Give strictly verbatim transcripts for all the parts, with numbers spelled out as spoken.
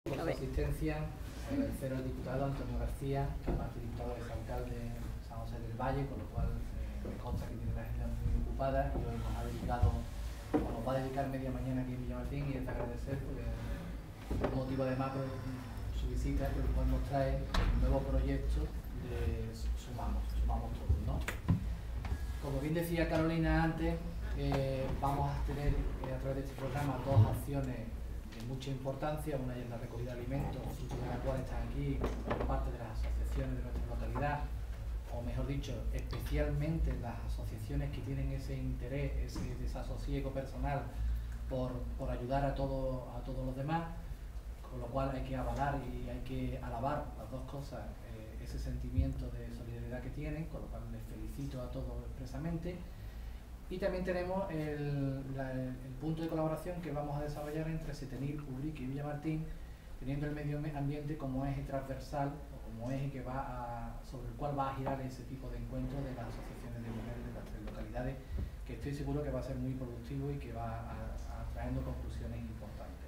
Por su asistencia, agradecer al diputado Antonio García, que aparte de diputado es alcalde de San José del Valle, con lo cual eh, me consta que tiene la agenda muy ocupada y hoy nos ha dedicado, o nos va a dedicar media mañana aquí en Villamartín, y es de agradecer porque es motivo además por su visita, por el cual nos trae un nuevo proyecto de Sumamos, Sumamos Todos, ¿no? Como bien decía Carolina antes, eh, vamos a tener eh, a través de este programa dos acciones de mucha importancia. Una es la recogida de alimentos, fruto de la cual están aquí por parte de las asociaciones de nuestra localidad, o mejor dicho, especialmente las asociaciones que tienen ese interés, ese desasosiego personal por, por ayudar a, todo, a todos los demás, con lo cual hay que avalar y hay que alabar las dos cosas, eh, ese sentimiento de solidaridad que tienen, con lo cual les felicito a todos expresamente. Y también tenemos el, la, el punto de colaboración que vamos a desarrollar entre Setenil, Ubrique y Villamartín, teniendo el medio ambiente como eje transversal o como eje que va a, sobre el cual va a girar ese tipo de encuentros de las asociaciones de mujeres de las tres localidades, que estoy seguro que va a ser muy productivo y que va a, a trayendo conclusiones importantes.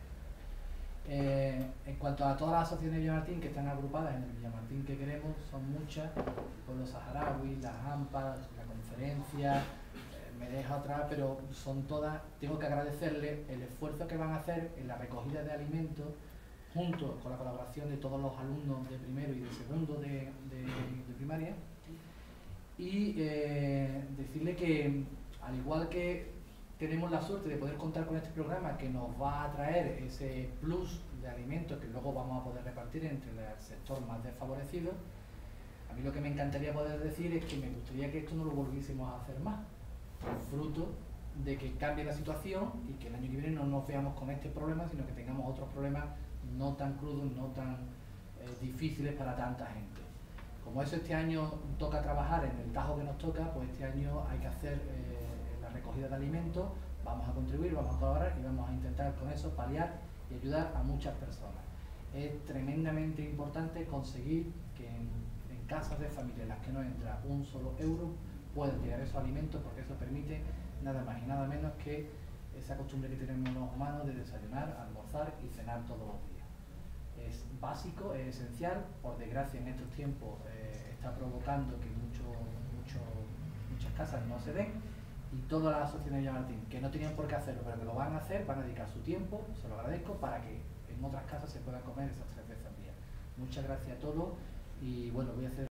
Eh, en cuanto a todas las asociaciones de Villamartín que están agrupadas en el Villamartín que queremos, son muchas: el pueblo saharaui, las AMPA, la conferencia, me deja otra, pero son todas. Tengo que agradecerle el esfuerzo que van a hacer en la recogida de alimentos, junto con la colaboración de todos los alumnos de primero y de segundo de, de, de primaria, y eh, decirle que, al igual que tenemos la suerte de poder contar con este programa que nos va a traer ese plus de alimentos que luego vamos a poder repartir entre el sector más desfavorecido, a mí lo que me encantaría poder decir es que me gustaría que esto no lo volviésemos a hacer más, fruto de que cambie la situación y que el año que viene no nos veamos con este problema, sino que tengamos otros problemas no tan crudos, no tan eh, difíciles para tanta gente. Como eso este año toca trabajar en el tajo que nos toca, pues este año hay que hacer eh, la recogida de alimentos, vamos a contribuir, vamos a colaborar y vamos a intentar con eso paliar y ayudar a muchas personas. Es tremendamente importante conseguir que en, en casas de familia en las que no entra un solo euro pueden llegar esos alimentos, porque eso permite nada más y nada menos que esa costumbre que tenemos los humanos de desayunar, almorzar y cenar todos los días. Es básico, es esencial. Por desgracia en estos tiempos eh, está provocando que mucho, mucho, muchas casas no se den, y todas las asociaciones de Villamartín que no tenían por qué hacerlo pero que lo van a hacer, van a dedicar su tiempo, se lo agradezco, para que en otras casas se pueda comer esas tres veces al día. Muchas gracias a todos y bueno, voy a hacer